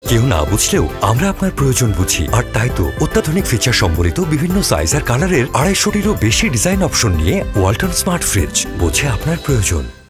কেউ না বুঝলেও আমরা আপনার প্রয়োজন বুঝি, আর তাই তো অত্যাধুনিক ফিচার সম্বলিত বিভিন্ন সাইজ আর কালারের 250টিরও বেশি ডিজাইন অপশন নিয়ে ওয়ালটন স্মার্ট ফ্রিজ বোঝে আপনার প্রয়োজন।